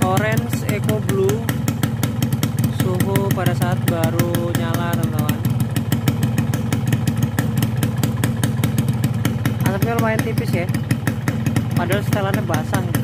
orange, eco blue. Suhu pada saat baru nyala, teman-teman. Asapnya lumayan tipis ya, padahal setelannya basah ya.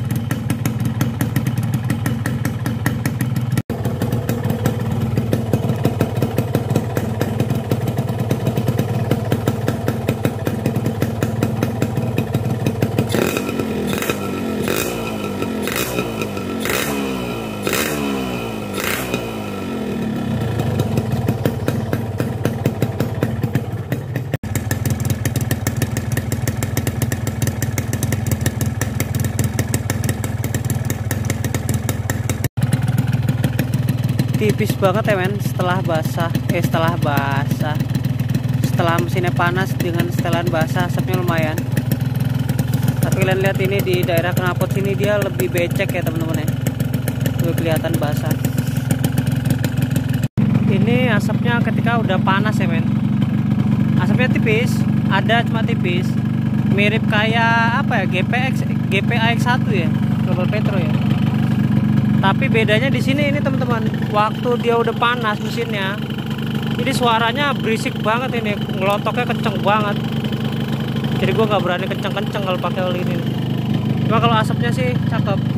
Tipis banget ya men, setelah mesinnya panas dengan setelan basah, asapnya lumayan. Tapi kalian lihat ini di daerah knalpot sini dia lebih becek ya teman-teman ya, lebih kelihatan basah. Ini asapnya ketika udah panas ya men, asapnya tipis, ada cuma tipis, mirip kayak apa ya, GPAX1 ya, Global Petro ya. Tapi bedanya di sini ini teman-teman, waktu dia udah panas mesinnya, jadi suaranya berisik banget ini, ngelotoknya kenceng banget. Jadi gue nggak berani kenceng-kenceng kalau pakai oli ini. Cuma kalau asapnya sih cakep.